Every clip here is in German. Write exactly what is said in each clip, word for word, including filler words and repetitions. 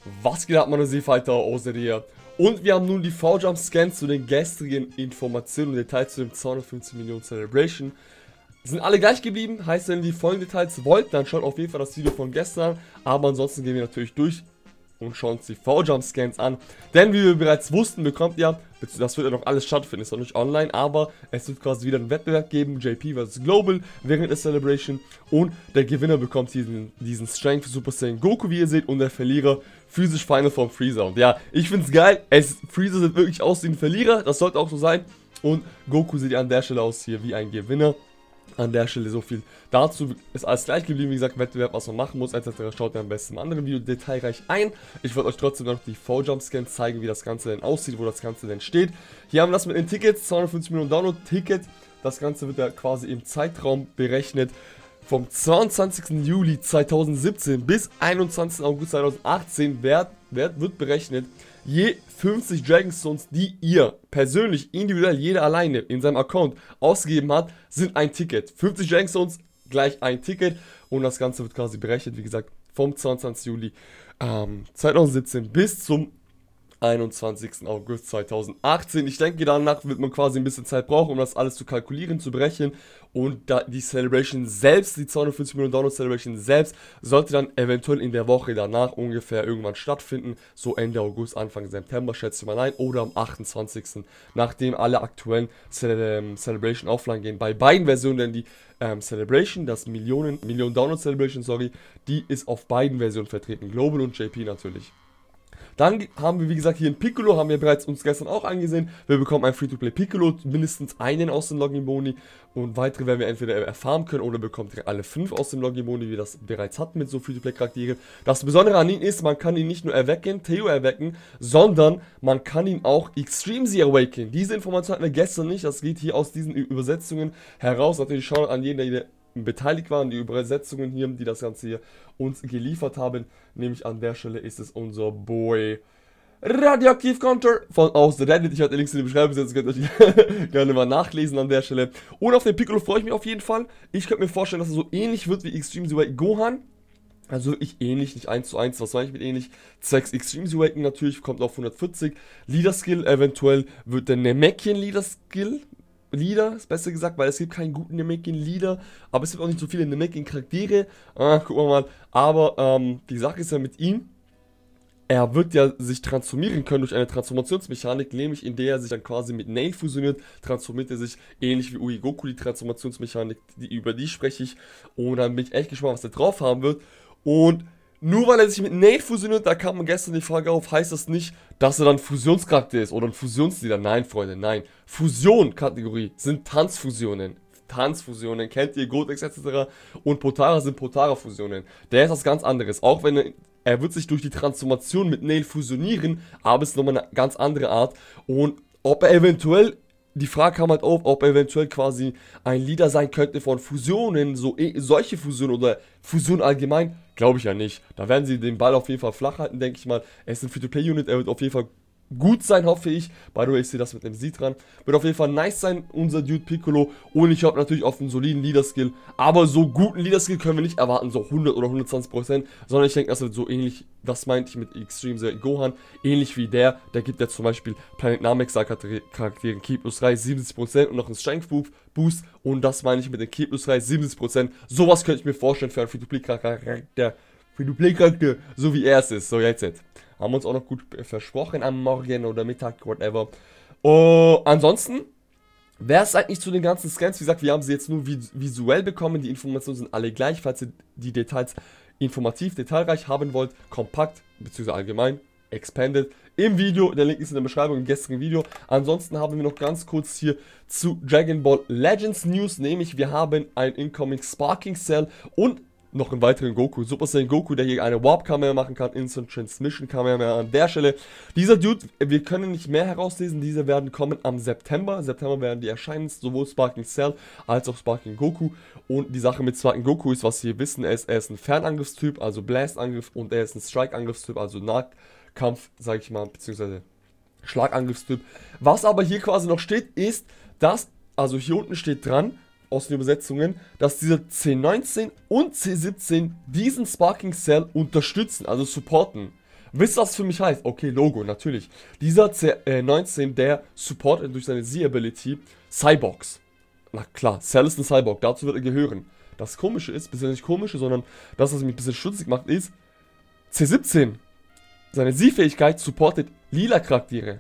Was geht ab, meine Seefighter aus der Nähe? Und wir haben nun die V-Jump-Scans zu den gestrigen Informationen und Details zu dem zweihundertfünfzig Millionen Celebration. Sind alle gleich geblieben, heißt, wenn ihr die vollen Details wollt, dann schaut auf jeden Fall das Video von gestern. Aber ansonsten gehen wir natürlich durch und schauen uns die V-Jump-Scans an. Denn wie wir bereits wussten, bekommt ihr, das wird ja noch alles stattfinden, ist noch nicht online, aber es wird quasi wieder einen Wettbewerb geben, J P versus Global, während der Celebration. Und der Gewinner bekommt diesen, diesen Strength Super Saiyan Goku, wie ihr seht, und der Verlierer physisch Final Form Freezer. Und ja, ich finde es geil, es, Freezer sieht wirklich aus wie ein Verlierer, das sollte auch so sein. Und Goku sieht ja an der Stelle aus hier wie ein Gewinner. An der Stelle so viel dazu, ist alles gleich geblieben, wie gesagt, Wettbewerb, was man machen muss, et cetera. Schaut ihr am besten im anderen Video detailreich ein. Ich wollte euch trotzdem noch die V-Jump-Scans zeigen, wie das Ganze denn aussieht, wo das Ganze denn steht. Hier haben wir das mit den Tickets, zweihundertfünfzig Millionen Download-Ticket. Das Ganze wird ja quasi im Zeitraum berechnet. Vom zweiundzwanzigsten Juli zweitausendsiebzehn bis einundzwanzigsten August zweitausendachtzehn wird, wird, wird berechnet, je fünfzig Dragonstones, die ihr persönlich, individuell, jeder alleine in seinem Account ausgegeben hat, sind ein Ticket. fünfzig Dragonstones gleich ein Ticket und das Ganze wird quasi berechnet, wie gesagt, vom zweiundzwanzigsten Juli ähm, zweitausendsiebzehn bis zum einundzwanzigsten August zweitausendachtzehn. Ich denke, danach wird man quasi ein bisschen Zeit brauchen, um das alles zu kalkulieren, zu berechnen. Und da die Celebration selbst, die zweihundertfünfzig Millionen Download Celebration selbst, sollte dann eventuell in der Woche danach ungefähr irgendwann stattfinden. So Ende August, Anfang September, schätze ich mal ein. Oder am achtundzwanzigsten Nachdem alle aktuellen Cele Celebration offline gehen. Bei beiden Versionen, denn die ähm, Celebration, das Millionen, Millionen Download Celebration, sorry, die ist auf beiden Versionen vertreten. Global und J P natürlich. Dann haben wir, wie gesagt, hier ein Piccolo, haben wir bereits uns gestern auch angesehen. Wir bekommen ein Free-to-Play Piccolo, mindestens einen aus dem Login-Boni. Und weitere werden wir entweder erfahren können oder bekommt ihr alle fünf aus dem Login-Boni, wie wir das bereits hatten mit so Free-to-Play-Charakteren. Das Besondere an ihm ist, man kann ihn nicht nur erwecken, Theo erwecken, sondern man kann ihn auch Extreme Z awaken. Diese Information hatten wir gestern nicht, das geht hier aus diesen Übersetzungen heraus. Natürlich schauen an jeden, der beteiligt waren, die Übersetzungen hier, die das Ganze hier uns geliefert haben. Nämlich an der Stelle ist es unser Boy Radioaktiv Counter von aus Reddit. Ich habe den Links in der Beschreibung gesetzt, könnt ihr euch gerne mal nachlesen an der Stelle. Und auf den Piccolo freue ich mich auf jeden Fall. Ich könnte mir vorstellen, dass er so ähnlich wird wie Extreme Z Gohan. Also wirklich ähnlich, nicht eins zu eins, was meine ich mit ähnlich? Zwecks Extreme Z Awakening natürlich, kommt auf hundertvierzig. Leader Skill, eventuell wird der Namekian Leader Skill. Leader, ist besser gesagt, weil es gibt keinen guten Namekian-Leader, aber es gibt auch nicht so viele Namekian-Charaktere. Ah, gucken wir mal. Aber ähm, die Sache ist ja mit ihm, er wird ja sich transformieren können durch eine Transformationsmechanik, nämlich in der er sich dann quasi mit Nail fusioniert, transformiert er sich ähnlich wie Uigoku, die Transformationsmechanik, die, über die spreche ich. Und dann bin ich echt gespannt, was er drauf haben wird. Und nur weil er sich mit Nail fusioniert, da kam gestern die Frage auf, heißt das nicht, dass er dann Fusionscharakter ist oder ein Fusionsleader? Nein, Freunde, nein. Fusion-Kategorie sind Tanzfusionen. Tanzfusionen, kennt ihr, Gotex et cetera. Und Potara sind Potara-Fusionen. Der ist was ganz anderes. Auch wenn er, er wird sich durch die Transformation mit Nail fusionieren, aber es ist nochmal eine ganz andere Art. Und ob er eventuell, die Frage kam halt auf, ob er eventuell quasi ein Leader sein könnte von Fusionen, so solche Fusionen oder Fusion allgemein, glaube ich ja nicht. Da werden sie den Ball auf jeden Fall flach halten, denke ich mal. Er ist ein Free-to-Play-Unit, er wird auf jeden Fall gut sein, hoffe ich. By the way, ich sehe das mit dem Sie dran. Wird auf jeden Fall nice sein, unser Dude Piccolo. Und ich hoffe natürlich auf einen soliden Leader-Skill. Aber so guten Leader-Skill können wir nicht erwarten, so hundert oder hundertzwanzig Prozent. Sondern ich denke, das wird so ähnlich, was meinte ich mit Extreme Z Gohan, ähnlich wie der. Der gibt ja zum Beispiel Planet Namek-Charakteren Ki plus drei, siebzig Prozent und noch einen Strength Boost. Und das meine ich mit dem Ki plus drei, siebzig Prozent. Sowas könnte ich mir vorstellen für einen Free-to-Play-Charakter. Free-to-Play-Charakter, so wie er es ist. So, jetzt jetzt. Haben wir uns auch noch gut versprochen am Morgen oder Mittag, whatever. Oh, ansonsten wäre es eigentlich zu den ganzen Scans. Wie gesagt, wir haben sie jetzt nur visuell bekommen. Die Informationen sind alle gleich. Falls ihr die Details informativ, detailreich haben wollt, kompakt, beziehungsweise allgemein, expanded, im Video. Der Link ist in der Beschreibung im gestrigen Video. Ansonsten haben wir noch ganz kurz hier zu Dragon Ball Legends News. Nämlich, wir haben ein Incoming Sparking Cell und noch einen weiteren Goku, Super Saiyan Goku, der hier eine Warp-Kamera machen kann, Instant Transmission-Kamera an der Stelle. Dieser Dude, wir können nicht mehr herauslesen, diese werden kommen am September. September werden die erscheinen, sowohl Sparking Cell als auch Sparking Goku. Und die Sache mit Sparking Goku ist, was wir wissen, er ist, er ist ein Fernangriffstyp, also Blast-Angriff, und er ist ein Strike-Angriffstyp, also Nahkampf, sag ich mal, beziehungsweise Schlagangriffstyp. Was aber hier quasi noch steht, ist, dass, also hier unten steht dran, aus den Übersetzungen, dass diese C neunzehn und C siebzehn diesen Sparking Cell unterstützen, also supporten. Wisst ihr, was für mich heißt? Okay, Logo, natürlich. Dieser C neunzehn, der supportet durch seine Z-Ability Cyborgs. Na klar, Cell ist ein Cyborg, dazu wird er gehören. Das Komische ist, bisschen nicht Komische, sondern das, was mich ein bisschen stutzig macht, ist C siebzehn. Seine Z-Fähigkeit supportet lila Charaktere.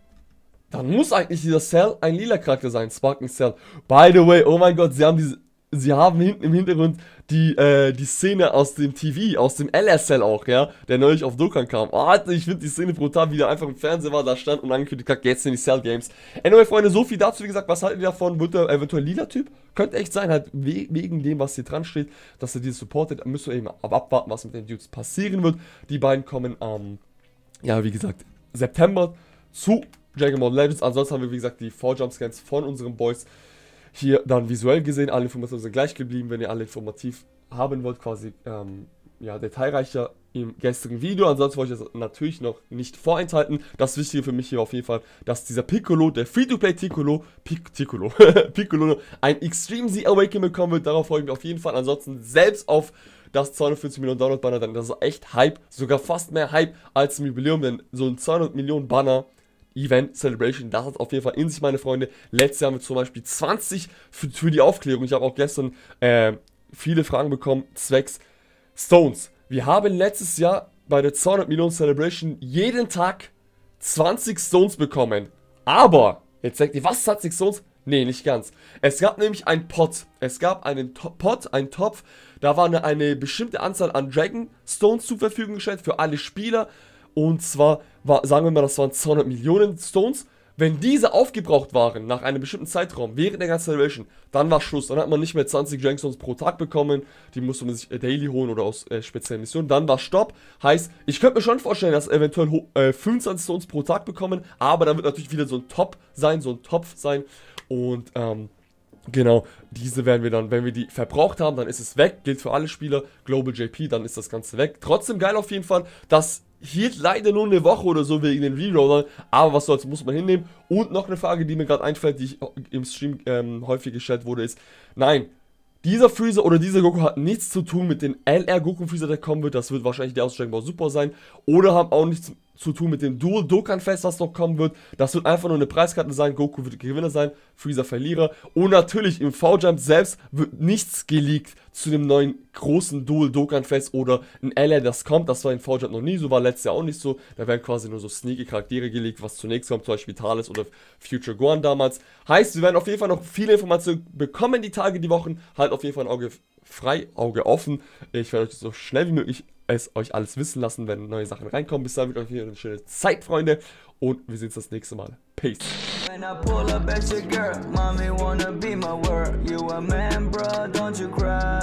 Dann muss eigentlich dieser Cell ein lila Charakter sein, Sparking Cell. By the way, oh mein Gott, sie haben diese, sie haben hinten im Hintergrund die, äh, die Szene aus dem T V, aus dem L S L auch, ja, der neulich auf Dokkan kam. Oh, Alter, ich finde die Szene brutal, wie der einfach im Fernseher war, da stand und angekündigt hat, jetzt sind die Cell Games. Anyway, Freunde, so viel dazu, wie gesagt, was halten wir davon? Wird der eventuell lila Typ? Könnte echt sein, halt we wegen dem, was hier dran steht, dass er dieses supportet. Müssen wir eben abwarten, was mit den Dudes passieren wird. Die beiden kommen am, ähm, ja, wie gesagt, September zu Dragon Ball Legends. Ansonsten haben wir, wie gesagt, die vier Jump Scans von unseren Boys hier dann visuell gesehen. Alle Informationen sind gleich geblieben. Wenn ihr alle informativ haben wollt, quasi ähm, ja, detailreicher im gestrigen Video. Ansonsten wollte ich das natürlich noch nicht vorenthalten. Das Wichtige für mich hier auf jeden Fall, dass dieser Piccolo, der Free-to-Play Piccolo, Pic Piccolo, Piccolo, ein Extreme Z Awakening bekommen wird. Darauf freue ich mich auf jeden Fall. Ansonsten selbst auf das zweihundertfünfzig Millionen Download Banner, dann das ist echt Hype, sogar fast mehr Hype als im Jubiläum, denn so ein zweihundert Millionen Banner Event Celebration, das hat auf jeden Fall in sich, meine Freunde. Letztes Jahr haben wir zum Beispiel zwanzig für, für die Aufklärung. Ich habe auch gestern äh, viele Fragen bekommen zwecks Stones. Wir haben letztes Jahr bei der zweihundert Millionen Celebration jeden Tag zwanzig Stones bekommen. Aber, jetzt denkt ihr, was, zwanzig Stones? Nee, nicht ganz. Es gab nämlich einen Pot. Es gab einen to Pot, einen Topf. Da war eine, eine bestimmte Anzahl an Dragon Stones zur Verfügung gestellt für alle Spieler. Und zwar, war, sagen wir mal, das waren zweihundert Millionen Stones. Wenn diese aufgebraucht waren, nach einem bestimmten Zeitraum, während der ganzen Celebration, dann war Schluss. Dann hat man nicht mehr zwanzig Dragon Stones pro Tag bekommen. Die musste man sich äh, daily holen oder aus äh, speziellen Missionen. Dann war Stopp. Heißt, ich könnte mir schon vorstellen, dass eventuell äh, fünfundzwanzig Stones pro Tag bekommen. Aber dann wird natürlich wieder so ein Top sein, so ein Topf sein. Und, ähm... genau, diese werden wir dann, wenn wir die verbraucht haben, dann ist es weg, gilt für alle Spieler, Global J P, dann ist das Ganze weg. Trotzdem geil auf jeden Fall, das hielt leider nur eine Woche oder so wegen den Rerollern, aber was soll's, muss man hinnehmen. Und noch eine Frage, die mir gerade einfällt, die ich im Stream ähm, häufig gestellt wurde, ist, nein, dieser Freezer oder dieser Goku hat nichts zu tun mit dem L R Goku Freezer, der kommen wird, das wird wahrscheinlich der aus Dragon Ball Super sein, oder haben auch nichts zu tun mit dem Dual Dokkan Fest, was noch kommen wird. Das wird einfach nur eine Preiskarte sein. Goku wird Gewinner sein, Freezer Verlierer. Und natürlich im V-Jump selbst wird nichts geleakt zu dem neuen großen Dual Dokkan Fest oder ein L R, das kommt. Das war in V-Jump noch nie so, war letztes Jahr auch nicht so. Da werden quasi nur so sneaky Charaktere geleakt, was zunächst kommt, zum Beispiel Thales oder Future Gohan damals. Heißt, wir werden auf jeden Fall noch viele Informationen bekommen, die Tage, die Wochen. Halt auf jeden Fall ein Auge frei, Auge offen. Ich werde euch so schnell wie möglich es euch alles wissen lassen, wenn neue Sachen reinkommen. Bis dahin, euch eine schöne Zeit, Freunde. Und wir sehen uns das nächste Mal. Peace. When I pull up at your girl, mommy wanna be my word. You a man, bro, don't you cry.